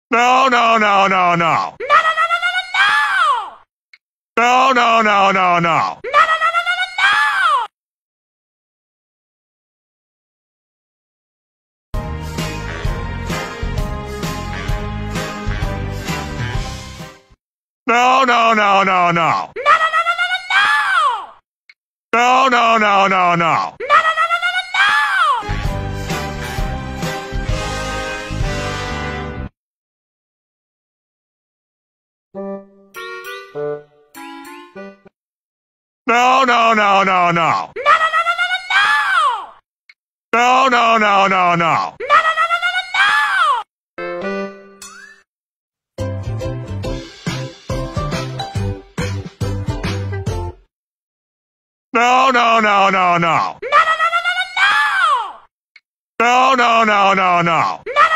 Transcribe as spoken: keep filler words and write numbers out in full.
No, no, no, no, no. No, no, no, no, no, no, no! No, no, no, no, no. No, no, no, no, no, no, no! No, no, no, no, no. No, no, no, no, no, no, no! No, no, no, no, no. No, no, no, no, no, no, No, no, no, no, no. no, no, no, no, no, no! No, no, no, no, no. No, no, no, no, no, no! No, no, no, no, no. No, no, no, no, no, no! No, no, no, no, no. No,